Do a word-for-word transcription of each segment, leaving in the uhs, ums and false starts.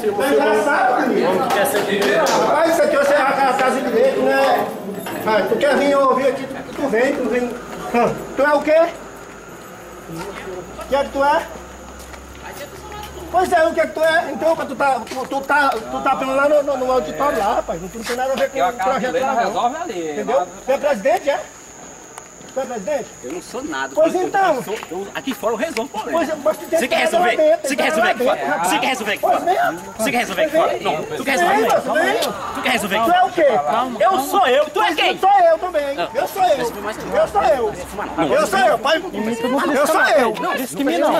É engraçado, menino. Rapaz, isso aqui você é a casa de direito, né? Ah, tu quer vir ouvir aqui, tu, tu vem, tu vem. Ah, tu é o quê? O que é que tu é? Pois é, o que é que tu é? Então, tu tá, tu, tu tá, tu tá apenas lá no, no, no auditório lá, rapaz. Não, não tem nada a ver com o projeto lá, não. Resolve ali. Entendeu? Tu é presidente, é? Tu é presidente? Eu não sou nada. Pois eu, então. Eu, eu, eu, aqui fora eu resolvo o problema. Pois, mas tu tem Você quer resolver? Você quer resolver aqui fora? Você quer resolver aqui fora? Você quer resolver aqui fora? Não. Tu quer resolver aqui fora? Tu quer resolver aqui fora? Tu é o quê? Eu sou eu. Tu é quem? Sou eu também. Eu sou eu. Eu sou eu. Eu sou eu. Pai, eu sou eu. Não, disse que me não.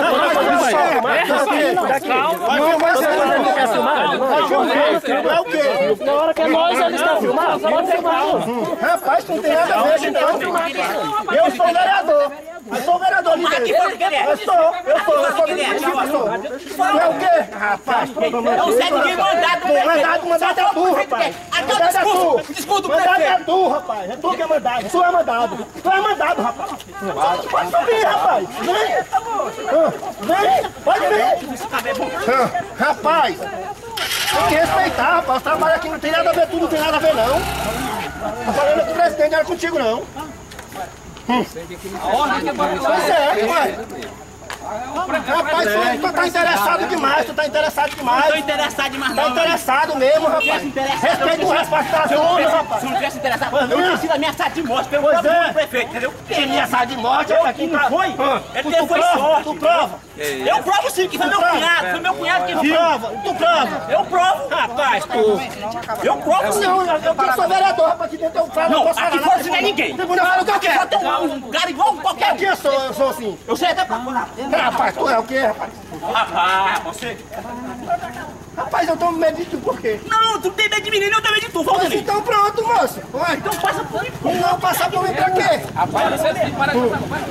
Tu é o quê? Na hora que é nós, eles estão filmando, só pode filmar. Rapaz, não tem nada a ver, então. Eu sou vereador. Eu sou vereador de Aqui fora que ele é. Eu sou, eu sou, eu sou vereador. Tu é o quê? Rapaz, não sei ninguém mandado. Mandado, mandado é tu, rapaz. Mandado é tu. Escuta o Mandado é prefeito. tu, rapaz. É tu que é mandado. Tu é mandado. Tu é mandado, rapaz. Pode subir, rapaz. Vem. Vem. Pode vir. Rapaz. Tem que respeitar, rapaz. O trabalho aqui não tem nada a ver, tudo não tem nada a ver, não. Tô falando que o presidente não era contigo, não. Hum. Pois é, ué. Rapaz, tu, tu tá interessado demais, tu tá interessado demais. Não tô interessado demais, não. Tá interessado mesmo, rapaz. Respeita o respeito da zona, rapaz. Se não tivesse interessado, eu tinha sido ameaçado de morte pelo Pois próprio é. prefeito, entendeu? Tinha ameaçado de morte, Eu aqui não tá. foi? Ele teve foi sorte. Tu prova. Eu provo sim, que foi meu cunhado, foi meu cunhado que Tu viu. prova, tu prova. Eu provo, rapaz, tu. Eu provo sim. Não, eu eu sou vereador, rapaz, aqui dentro eu falo. Não, eu posso aqui falar fora nada. você não é ninguém. Eu falo o que eu Só quero. tem um, um cara igual qualquer Aqui eu sou, eu sou assim. Eu sei até pra lá. Rapaz, tu é o quê, rapaz? Rapaz, você... Rapaz, eu tô medo de tu, por quê? Não, tu tem medo de menino, eu tenho medo de tu. Vamos ali. Então pronto, moço. Vai. Então passa por mim. Não passar por mim pra quê? Rapaz, você tem que parar de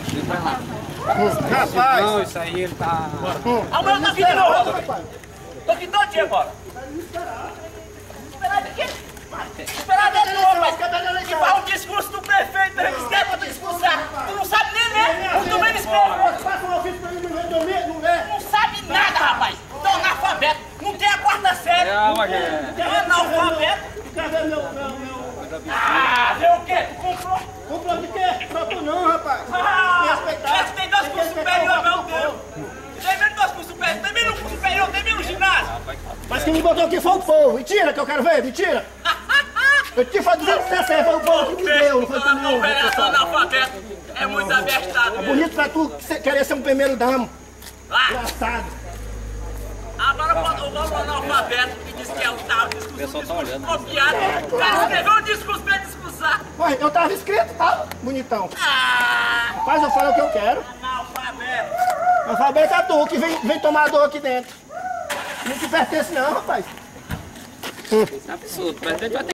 Rapaz. Não, isso aí ele tá... Amanhã eu tô aqui de novo. Tô aqui todo dia agora. Esperar de quê? Esperar de novo, rapaz. Que fala um discurso do prefeito, ele esquece pra discursar. Tu não sabe nem ler. Eu também não escrevo. Passa um ofício pra mim, não lê, não lê. Não sabe nada, rapaz. Tô analfabeto. Não tem a quarta série. Calma, gente. É analfabeto. Cadê meu, meu, meu... Ah, vê o quê? Tu comprou? Comprou de quê? Só tu não, rapaz. Ah, respeitar. esse tem dois cursos superiores, meu Deus. Tem menos dois cursos superiores. Tem menos curso superior, tem menos ginásio. Mas quem me botou aqui foi o povo. Mentira que eu quero ver, mentira. Eu te falei dizendo que você foi o povo que me deu, não foi tu não. Não, vereador analfabeto. É muito abestado. É bonito pra tu querer ser um primeiro damo. Lá. Engraçado. Agora o Paulo analfabeto que disse que é o tal discurso. O pessoal tá olhando. Copiado. O cara escreveu um discurso pra discursar. Ué, eu tava escrito, tá? Bonitão. Ah, Rapaz, eu falo o que eu quero. analfabeto. Alfabeto é tu que vem, vem tomar dor aqui dentro. Não te pertence não, rapaz. Isso é absurdo. O presidente vai ter